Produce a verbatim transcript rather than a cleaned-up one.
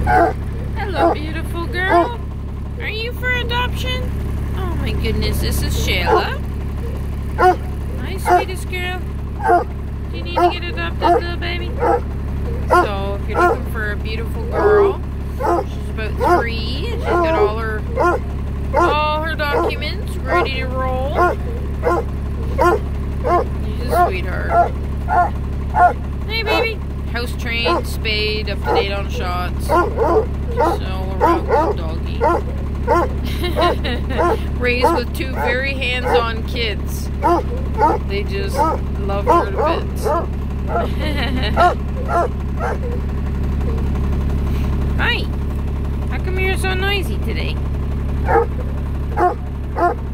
Hello, beautiful girl. Are you for adoption? Oh my goodness, this is Shayla. Hi, sweetest girl. Do you need to get adopted, little baby? So, if you're looking for a beautiful girl, she's about three, and she's got all her all her documents ready to roll. She's a sweetheart. Hey, baby. House trained, spayed, up to date on shots. Just all around good doggy. Raised with two very hands-on kids. They just love her to bits. Hi. How come you're so noisy today?